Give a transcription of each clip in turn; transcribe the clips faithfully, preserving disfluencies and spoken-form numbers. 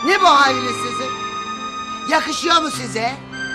Ne bu haliniz sizin? Yakışıyor mu size?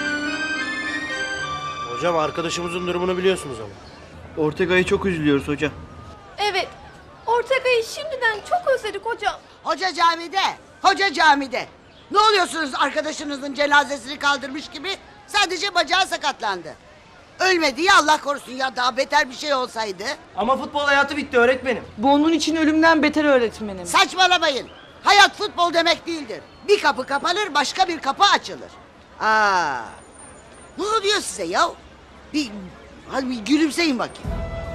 Hocam arkadaşımızın durumunu biliyorsunuz ama. Ortega'yı çok üzülüyoruz hocam. Evet. Ortega'yı şimdiden çok özledik hocam. Hoca camide, hoca camide. Ne oluyorsunuz arkadaşınızın cenazesini kaldırmış gibi? Sadece bacağı sakatlandı. Ölmedi ya, Allah korusun ya, daha beter bir şey olsaydı. Ama futbol hayatı bitti öğretmenim. Bu onun için ölümden beter öğretmenim. Saçmalamayın. Hayat futbol demek değildir. Bir kapı kapanır, başka bir kapı açılır. Aa, ne oluyor size ya? Bir, hadi bir gülümseyin bakayım.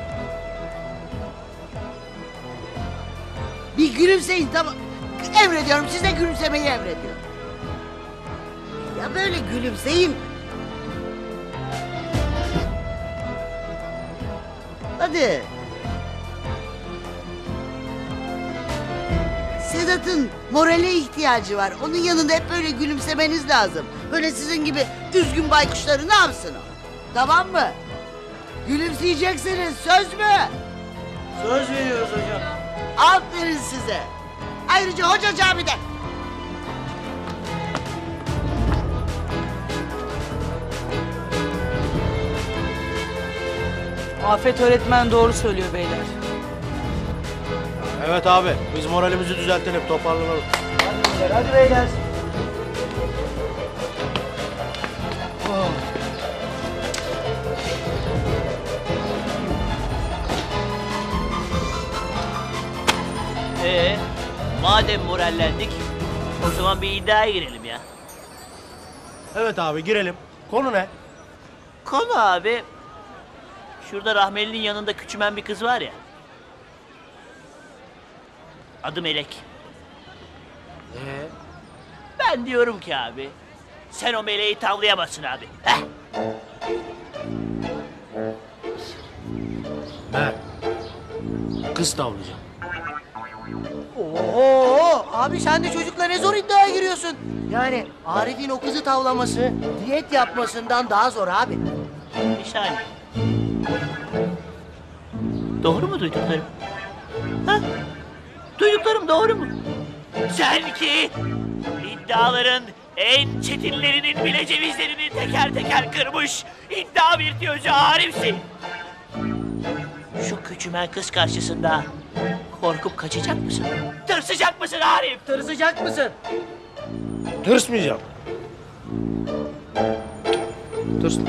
Bir gülümseyin, tamam. Emrediyorum, size gülümsemeyi emrediyorum. Ya böyle gülümseyin. Hadi. Sedat'ın morale ihtiyacı var. Onun yanında hep böyle gülümsemeniz lazım. Böyle sizin gibi üzgün baykuşları ne yapsın o? Tamam mı? Gülümseyeceksiniz, söz mü? Söz veriyoruz hocam. Aferin size. Ayrıca hoca camide. Afet öğretmen doğru söylüyor beyler. Evet abi, biz moralimizi düzeltelim, toparlanalım. Hadi beyler, hadi beyler. Ee, madem morallendik, o zaman bir iddiaya girelim ya. Evet abi, girelim. Konu ne? Konu abi, şurada Rahmeli'nin yanında küçümen bir kız var ya. Adı Melek. Ee? Ben diyorum ki abi, sen o meleği tavlayamazsın abi. Heh. Ben kız tavlayacağım. Oo, abi sen de çocukla ne zor iddiaya giriyorsun. Yani Arif'in o kızı tavlaması diyet yapmasından daha zor abi. Bir saniye. Doğru mu duyduklarım? Ha? Duyduklarım doğru mu? Sen ki iddiaların en çetinlerinin bile cevizlerini teker teker kırmış iddia virtüözü Arif'sin. Şu küçümen kız karşısında korkup kaçacak mısın? Tırsacak mısın Arif? Tırsacak mısın? Tırsmayacağım. Tırs.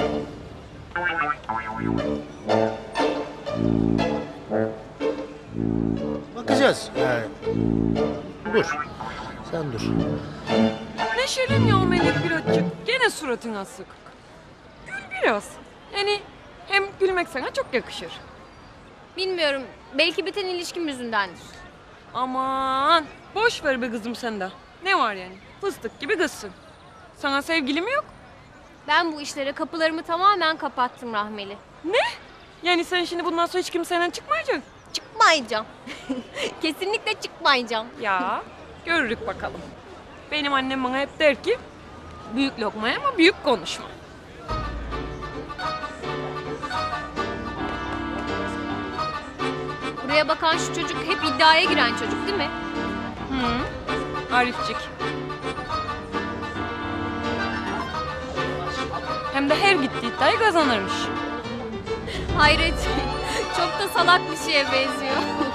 Bakacağız yani. Dur. Sen dur. Neşeliyim ya o melek birazcık. Gene suratın asık. Gül biraz. Yani hem gülmek sana çok yakışır. Bilmiyorum. Belki biten ilişkim yüzündendir. Aman boş ver be kızım sen de. Ne var yani? Fıstık gibi kızsın. Sana sevgilim yok. Ben bu işlere kapılarımı tamamen kapattım Rahmeli. Ne? Yani sen şimdi bundan sonra hiç kimseyle çıkmayacaksın. Çıkmayacağım. Kesinlikle çıkmayacağım. Ya görürük bakalım. Benim annem bana hep der ki büyük lokmaya ama büyük konuşma. Buraya bakan şu çocuk hep iddiaya giren çocuk değil mi? Hı, Arifcik. Hem de her gittiği iddiayı kazanırmış. Hayret. Çok da salak bir şeye benziyor.